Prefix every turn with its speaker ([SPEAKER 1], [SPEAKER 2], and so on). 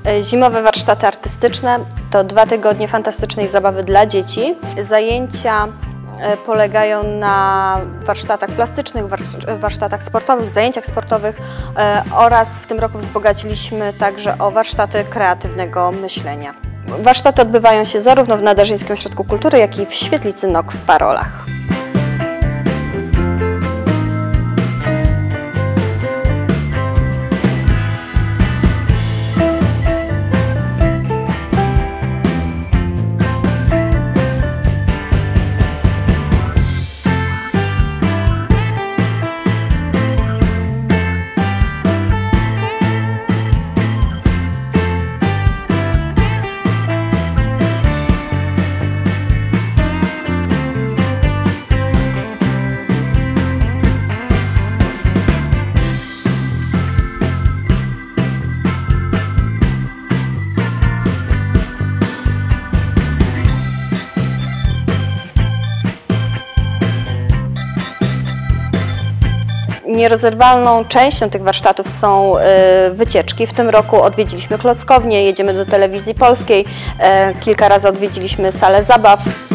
[SPEAKER 1] Zimowe warsztaty artystyczne to 2 tygodnie fantastycznej zabawy dla dzieci. Zajęcia polegają na warsztatach plastycznych, warsztatach sportowych, zajęciach sportowych oraz w tym roku wzbogaciliśmy także o warsztaty kreatywnego myślenia. Warsztaty odbywają się zarówno w Nadarzyńskim Ośrodku Kultury, jak i w Świetlicy NOK w Parolach. Nierozerwalną częścią tych warsztatów są wycieczki. W tym roku odwiedziliśmy klockownię, jedziemy do Telewizji Polskiej, kilka razy odwiedziliśmy salę zabaw.